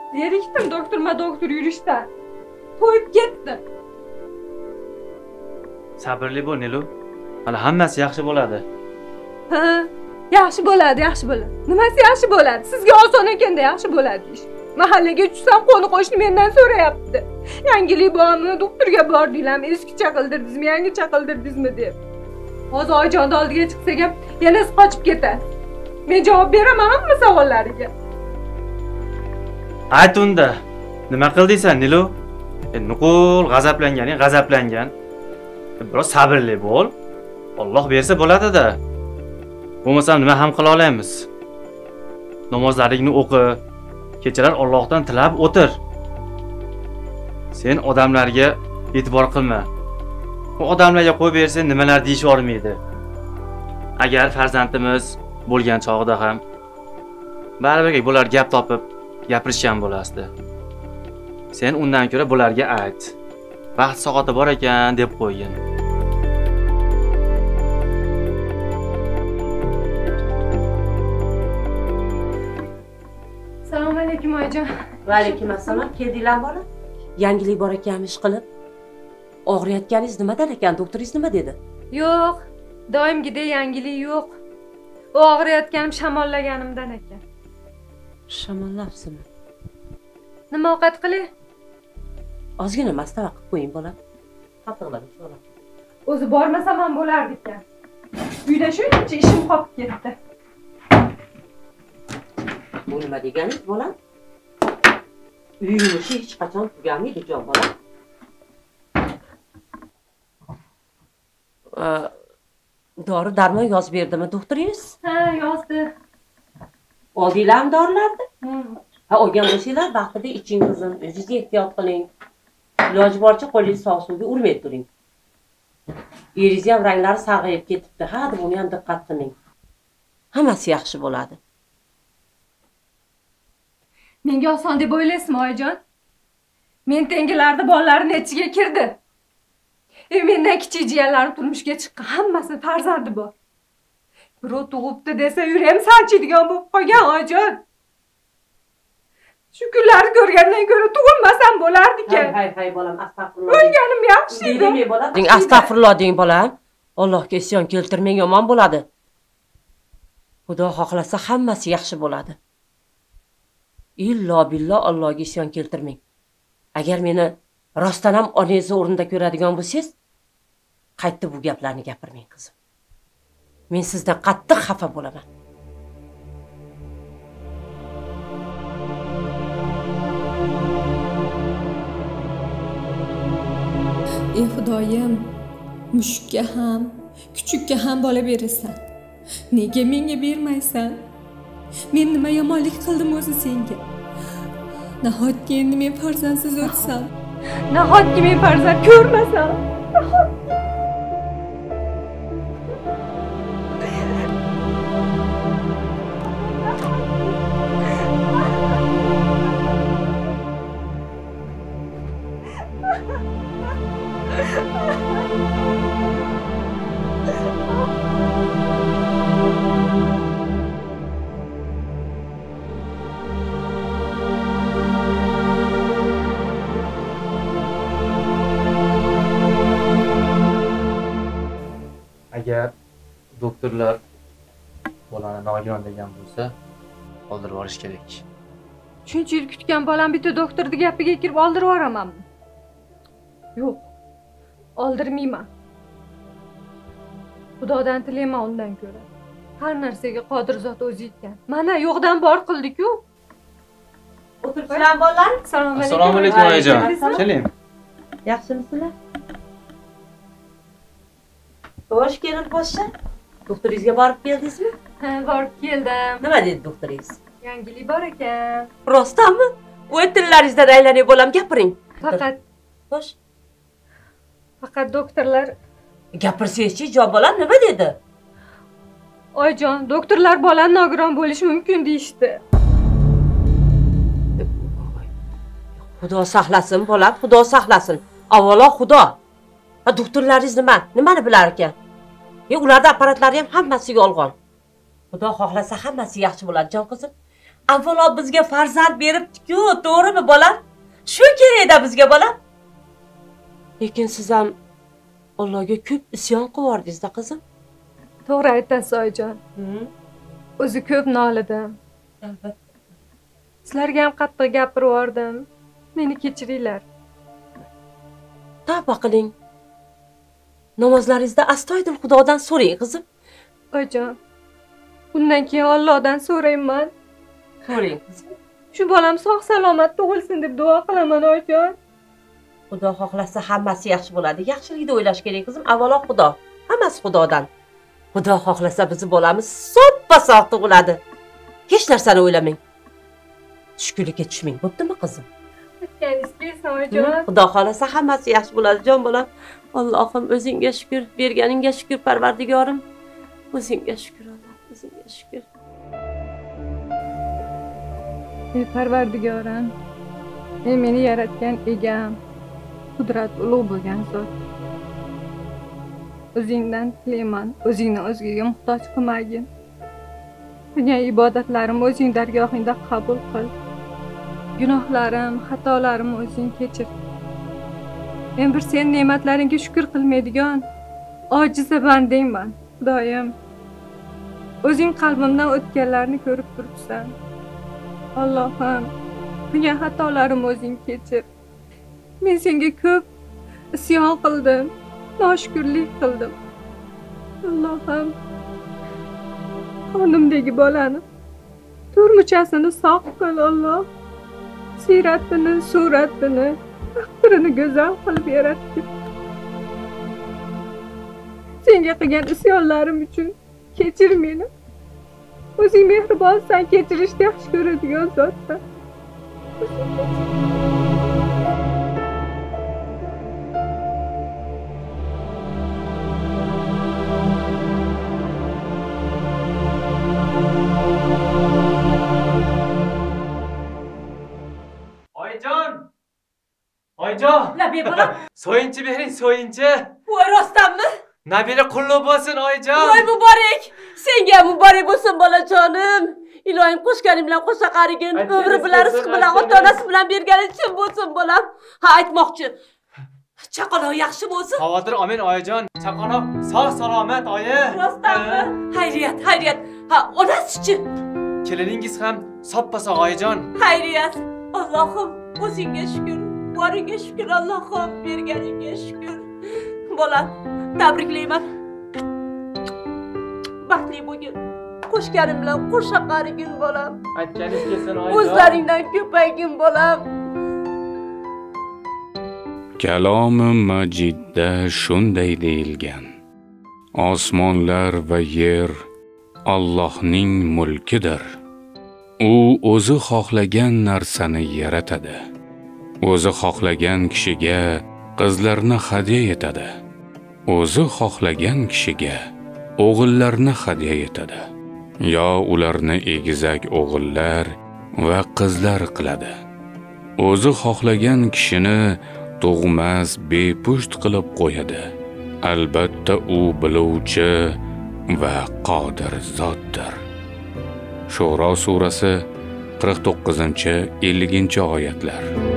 Zerikdim doktor yurishdan. To'yib ketdim. Sabrli bo'l, Nilu. Hali hammasi yaxshi bo'ladi. Ha, yaxshi bo'ladi. Nimasi yaxshi bo'ladi? Sizga oson ekanda yaxshi bo'ladi ish. Mahallaga tushsam qo'ni qo'shni mendan so'rayapti. Yangilik bormi, doktorga bordinglarmi, eski chaqildirdingizmi, yangi chaqildirdingizmi deb. Hozir Oyjonni oldiga chiqsak ham yana qochib ketadi. Men javob beraman hamma savollariga. Ayt unda. Nima qildingsan, Nilu? Nuqul g'azablangan. Biroz sabrli bo'l. Alloh bersa bo'ladi-da. Bo'lmasa nima ham qila olamiz? Namozlaringni o'qi. Kechalar Allohdan tilab o'tir. Sen odamlarga e'tibor qilma. Bu odamlarga qo'yib bersang nimalar deyish olmaydi. Agar farzandimiz bo'lgan chog'ida ham baribir bular gap topib gapirishgan bo'lasdi. Sen undan ko'ra bularga ayt. Vaqt soati bor ekan deb qo'ygin. Assalomu alaykum oyijon. Va alaykum assalom. Keldinglar bola? Yangilik bor ekan ish qilib. Og'riyotganingiz nimadan ekan? Doktoringiz nima dedi? Yo'q, doimgidek yangilik yo'q. U og'riyotganim shamollaganimdan ekan. Shamollabsizmi? Nima ovqat qilay? Ozgina mastava qilib qo'ying bola. Qattiqlanib bola. O'zi bormasam ham bo'lardi ekan. Uyda shuncha ishim qolib ketdi. Bu nima deganingiz bola? Uy yumushi hech qachon tugamaydi jon bola. Dori darmon yozib berdimi doktoringiz? Ha, yozdi. Oldinglarmi dorilarni? Ha, olgan bo'lsanglar vaqtida iching qizim, o'zingiz ehtiyot qiling. Iloji boricha qo'lingizni sovuq suvga urmay turing. Eringiz ham ranglari sarg'ayib ketibdi. Ha, deb uni ham diqqat qiling. Hammasi yaxshi bo'ladi. Menga oson deb o'ylaysizmi, oyijon? Men tengilarda bolalar nechiga kirdi. Mendan kichik jiyanlarim turmushga chiqqan, hammasi farzandi bor. Birov tug'ibdi desa yuram sanchiydigan bo'lib qolgan, oyijon. Shu kunlarni ko'rgandan ko'ra tug'ilmasam bo'lardi ekan. Hay bolam, astag'firulloh. O'lganim yaxshi edi. Deng bolam. Astag'firulloh deng bolam. Allohga isyon keltirmang, yomon bo'ladi. Xudo xohlasa hammasi yaxshi bo'ladi. Illo billo Allohga isyon keltirmang. Agar meni rostdan ham onangiz o'rnida ko'radigan bo'lsangiz, qaytdi bu gaplarni gapirmang qizim. Men sizdan qattiq xafa bo'laman. Ey Xudoyim, mushukka ham, kuchukka ham bola berasan. Nega menga bermaysan? Men nima yomonlik qildim o'zi senga? Nahotki endi men farzandsiz o'tsam? Nahotki men farzand ko'rmasam? Agar doktorlar bolani nogiron degan bo'lsa, oldirib olish kerak. Shuncha yil kutgan bolam bitta doktorning gapiga kirib oldirib yuboramanmi? Yo'q, oldirmayman. Xudodan tilayman undan ko'ra. Har narsaga qodir zot o'zi ekan. Mana yo'qdan bor qildik-ku. O'tiribsizlar bolalar? Assalomu alaykum oyijon. Keling. Yaxshimisizlar? Xo'sh, kelin poshsha. Doktoringizga borib keldingizmi? Ha, borib keldim. Nima dedi doktoringiz? Yangilik bor ekan. Rostdanmi? Voy tillaringizdan aylanay bolam, gapiring. Xo'sh. Faqat doktorlar gapirsangiz-chi, jon bolam nima dedi? Oyijon, doktorlar bolani nogiron bo'lishi mumkin deyishdi. Xudo saqlasin bolam, Xudo saqlasin. Avvalo Xudo. Ha, doktorlaringiz nimani bilar ekan? Ularda apparatlari ham hammasi yolg'on. Xudo xohlasa hammasi yaxshi bo'ladi, jon qizim. avvalo bizga farzand beribdi-ku, to'g'rimi bolam? Shu kerak-da bizga bolam. Lekin siz ham Allohga ko'p isyon qildingiz-da qizim. To'g'ri aytasiz oyijon. O'zi ko'p nolidim. Albatta. Sizlarga ham qattiq gapirib yubordim. Meni kechiringlar. Tavba qiling. Namozlaringizda astoydil Xudodan so'rang qizim. Oyijon, bundan keyin Allohdan so'rayman. So'rang qizim. Shu bolam sog' salomat tug'ilsin deb duo qilaman oyijon. Xudo xohlasa hammasi yaxshi bo'ladi. Yaxshilikni o'ylash kerak qizim. Avvalo Xudo. Hammasi Xudodan. Xudo xohlasa bizni bolamiz soppa-sog' tug'iladi. Hech narsani o'ylamang. Tushkunlikka tushmang, bo'ptimi qizim? Aytganingiz kelsin oyijon. Xudo xohlasa hammasi yaxshi bo'ladi jon bolam. Allohim o'zingga shukr, berganingga shukr Parvardigorim. O'zingga shukr Alloh, o'zingga shukr. Ey Parvardigorim, ey meni yaratgan egam, qudrat ulug' bo'lgan zot. O'zingdan tilayman, o'zingni o'zgaga muhtoj qilmagin. Qilgan ibodatlarim o'zing dargohingda qabul qil. Gunohlarim, xatolarimni o'zing kechir. Men bir sen ne'matlaringga shukr qilmaydigan ojiza bandangman. Xudoyim, o'zing qalbimdan o'tganlarni ko'rib turibsan. Allohim, qilgan xatolarimni o'zing kechir. Men senga ko'p isyon qildim, noshukrlik qildim. Allohim, qonimdagi bolani turmuchasini sog' qil Alloh. Siyratini, suratini, taqdirini go'zal qilib yaratdi. Senga qilgan isyonlarim uchun kechir meni. O'zing mehribonsan, kechirishni yaxshi ko'radigan zotsan. Oyijon! Nabiy bolam. So'yinchi bering, so'yinchi. Voy rostdanmi? Nabira qulluq bo'lsin oyijon. Voy muborak. Senga muborak bo'lsin bolajonim. Ilohim qo'shganing bilan qo'sha qarigin, umri bilan rizq bilan ota-onasi bilan bergani uchun bo'lsin bolam. Ha, aytmoqchi. Chaqaloq yaxshi bo'lsin. Xavotir olmang oyijon. Chaqaloq sog' salomat oyi. Rostdanmi? Hayriyat, hayriyat. Ha, onasi-chi? Keliningiz ham soppa-sog' oyijon. Hayriyat. Allohim, o'zingga shukr. Boringga shukr Allohim, berganingga shukr. Bolam, tabriklayman. Baxtli bo'lgin. Qo'shganim bilan qo'sha qarigin bolam. Aytganingiz kelsin oyijon. O'zlaringdan ko'paygin bolam. Kalomi Majidda shunday deyilgan. Osmonlar va yer Allohning mulkidir. U o'zi xohlagan narsani yaratadi. O'zi xohlagan kishiga qizlarni hadya etadi. O'zi xohlagan kishiga o'g'illarni hadya etadi. Yo ularni egizak o'g'illar va qizlar qiladi. O'zi xohlagan kishini tug'mas, bepusht qilib qo'yadi. Albatta u biluvchi va qodir zotdir. Shura surasi 49-50 oyatlar.